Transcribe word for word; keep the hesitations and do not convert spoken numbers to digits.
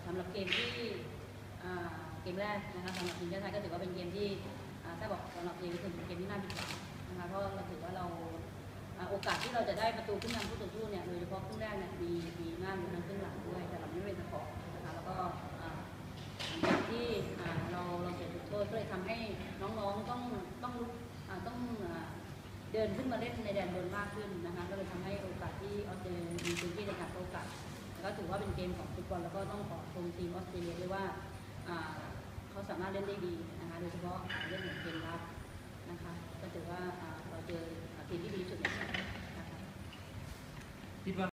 ำหรับเกมที่เกมแรกนะคะสำหรับทีมชาติไทยก็ถือว่าเป็นเกมที่ถ้าบอกสำหรับเกมก็คือเป็นเกมที่น่าผิดหวังนะคะเพราะเราถือว่าเราโอกาสที่เราจะได้ประตูขึ้นนำผู้ต่อสู้เนี่ยโดยเฉพาะครึ่งแรกเนี่ยมีมีมากอยู่ทั้งครึ่งหลังด้วยแต่เราไม่เป็นสกอร์นะคะแล้วก็หลังจากที่เราเราเสียจุดโทษก็เลยทำให้น้องๆต้องต้องต้องเดินขึ้นมาเล่นในแดนบนมากขึ้นนะคะก็เลยทำให้โอกาสที่ออสเตรเลียมีพื้นที่ในการโต้กลับก็ถือว่าเป็นเกมของฟุตบอลแล้วก็ต้องขอชมทีมออสเตรเลียด้วยว่าเขาสามารถเล่นได้ดีนะคะโดยเฉพาะเรื่องของเกมรับนะคะก็ถือว่าเราเจอทีมที่ดีที่สุดในโลกนะคะ